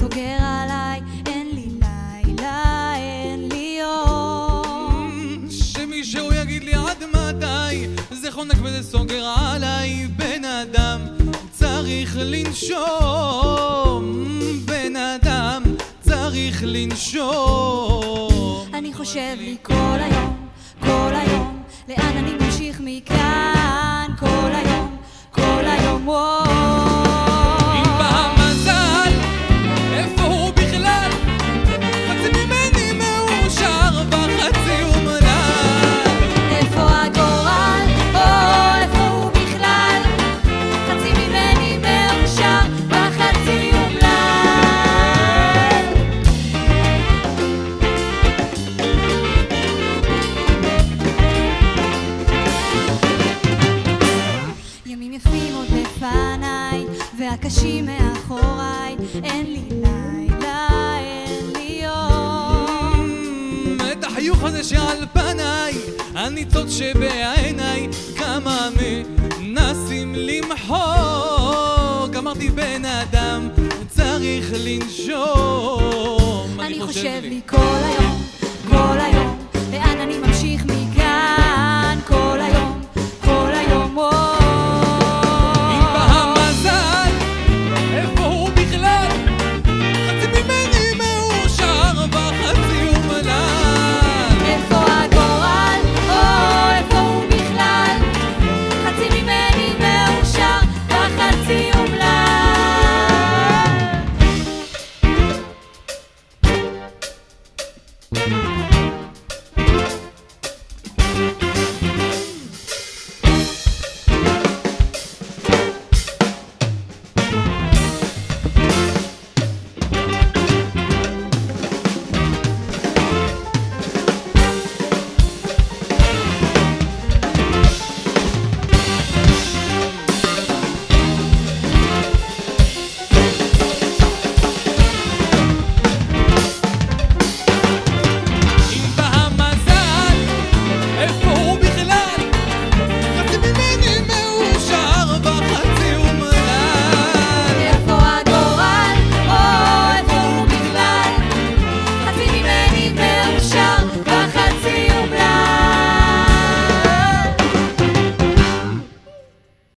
סוגר עליי, אין לי לילה, אין לי יום. שמישהו יגיד לי עד מתי זה חונק וזה סוגר עליי. בן אדם צריך לנשום, בן אדם צריך לנשום. אני חושב לי כל היום, כל היום, לאן אני ממשיך מכאן, כל היום, כל היום, וואו. אם בא המזל, איפה הוא בכלל? חצי ממני מאושר וחצי אומלל. איפה הגורל, או איפה הוא בכלל? חצי ממני מאושר וחצי אומלל. ימים יפים עוד לפניי והקשים מאחוריי, אין לי לילה, אין לי יום. את החיוך הזה שעל פניי, הניצוץ שבעיניי, כמה מנסים למחוק. אמרתי בן אדם צריך לנשום. אני חושב לי כל היום, כל היום, לאן אני ממשיך